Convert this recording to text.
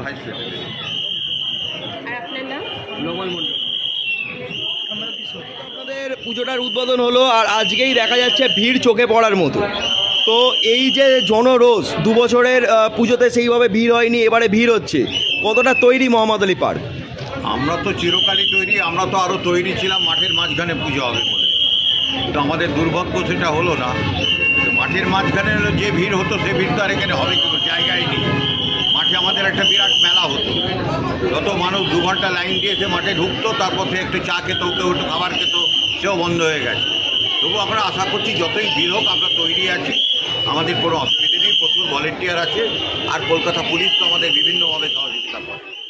Vice president. আর আপনার নাম? আপনাদের পুজোটার উদ্বোধন হলো আর আজকেই দেখা যাচ্ছে ভিড় চোখে পড়ার মতো। তো এই যে জনরোষ, 2 বছরের পুজোতে সেইভাবে ভিড় হয়নি, এবারে ভিড় হচ্ছে, কতটা তৈরি মোহাম্মদ আলী পার্ক? আমরা তো চিরকালই তৈরি, আমরা তো আরও তৈরি ছিলাম মাঠের মাঝখানে পুজো হবে বলে, কিন্তু আমাদের দুর্ভাগ্য সেটা হলো না। মাঠের মাঝখানে যে ভিড় হতো সে ভিড় তো আর এখানে হবে কোনো জায়গায় নেই। মাঠে আমাদের একটা বিরাট মেলা হতো, যত মানুষ 2 ঘন্টা লাইন দিয়েছে মাঠে ঢুকতো, তারপর থেকে একটু চা খেত, কেউ একটু খাবার খেত, সেও বন্ধ হয়ে গেছে। তবু আমরা আশা করছি যতই ভিড় হোক আমরা তৈরি আছি, আমাদের কোনো অসুবিধা নেই, প্রচুর ভলেন্টিয়ার আছে, আর কলকাতা পুলিশ তো আমাদের বিভিন্নভাবে সহযোগিতা করে।